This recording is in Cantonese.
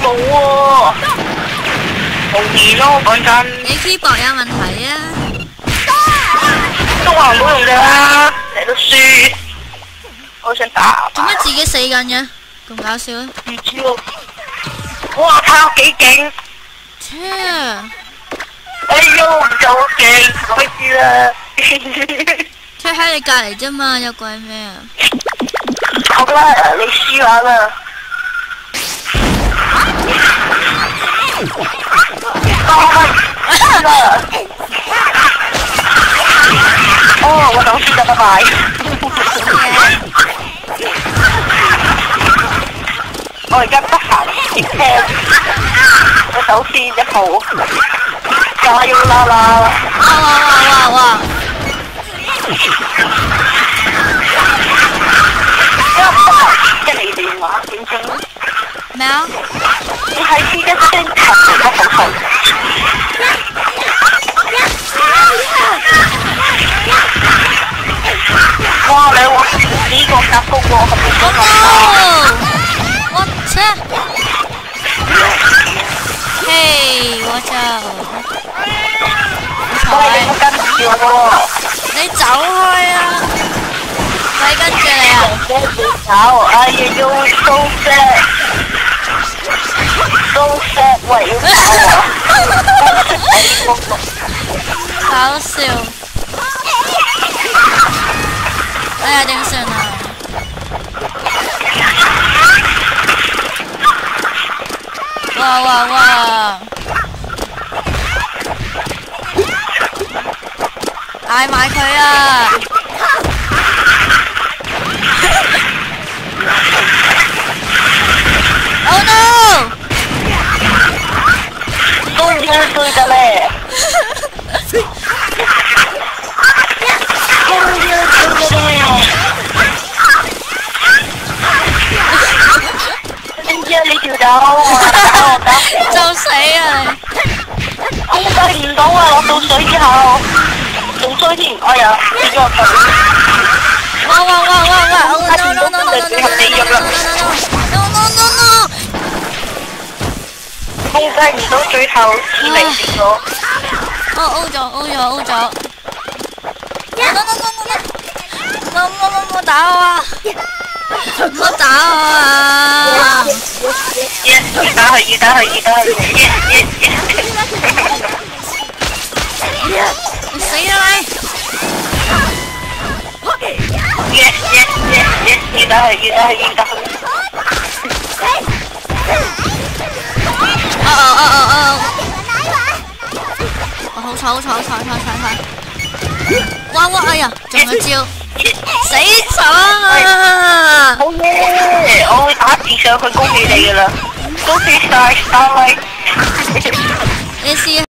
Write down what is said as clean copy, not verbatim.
冇喎，好易咯，講真。 你 keyboard 有問題啊？ 都話唔好用㗎啦，成日都輸，我想打。 做乜自己死緊嘅？咁搞笑啊！ 唔知喎。哇！睇我幾勁！ 切！ 哎呦，唔夠勁，開始啦！ 佢喺你隔離啫嘛，有鬼咩啊？ 好啦，你輸下啦。哦，我等輸咗，拜拜。我而家得閒接聽，我首先一步，加油啦啦！ 哇！ 一嚟電話點整？ 咩啊？ 你係黐一聲琴而家好痛。哇！你話呢個夾高喎，係咪咁啊？ 我切！嘿，我就喂，你唔跟住我喎。 你走開啊！咪跟住你啊！ 走，哎呀，you so sad，so sad，喂，要走啊！ 搞笑！哎呀，點算啊？哇！嗌埋佢啊！Oh no！ 都要對的咧。你條走，我打就死啊！ 我計唔到啊！落到水之後，仲衰添，哎呀，跌咗落水。 哇控制唔到最後，只嚟跌咗。 O咗！冇打我啊！唔好打我啊！ 要打佢！ 你死啦你！ 要打佢！ 好彩！哇！哎呀，中咗招，死咗啊！ 好嘢！我會打字上去恭喜你噶啦，恭喜晒 Starlight！ 你試下。